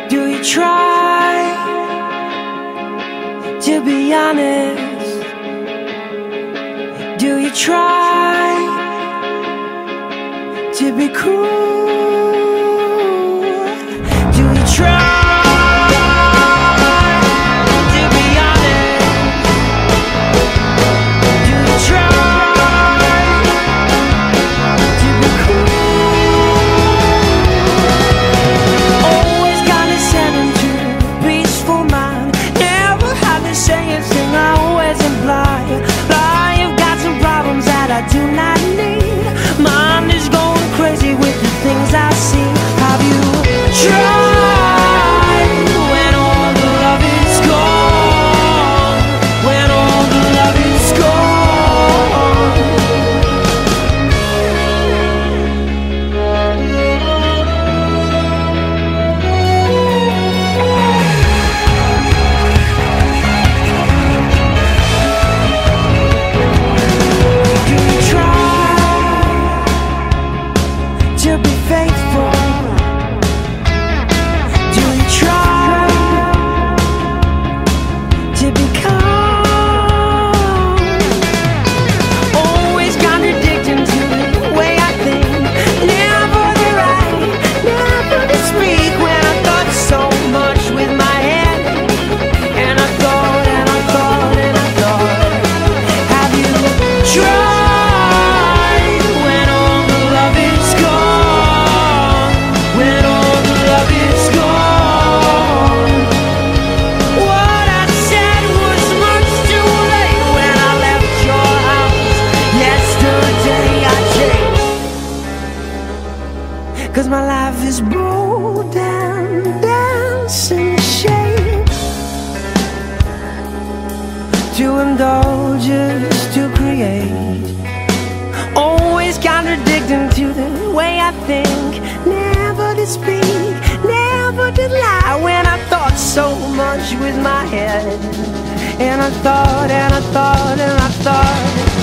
Do you try to be honest? Do you try to be cool? Do you try to be honest? Do you try to be cool? Always got to send into peaceful mind. Never had to say anything I always imply. I've got some problems that I do not need. Mind is going crazy with the things I see. Have you tried when all the love is gone? When all the love is gone? Do you try to be faithful? Do you try to be calm? Always contradicting to the way I think. Never the right, never to speak. When I thought so much with my head, and I thought, and I thought, and I thought. Have you tried when all the love is gone? When all the love is gone? What I said was much too late when I left your house yesterday. I changed, 'cause my life is bold and dancing shade. To indulge is to create. Always contradicting to the way I think. Never to speak, never to lie. When I thought so much with my head, and I thought, and I thought, and I thought.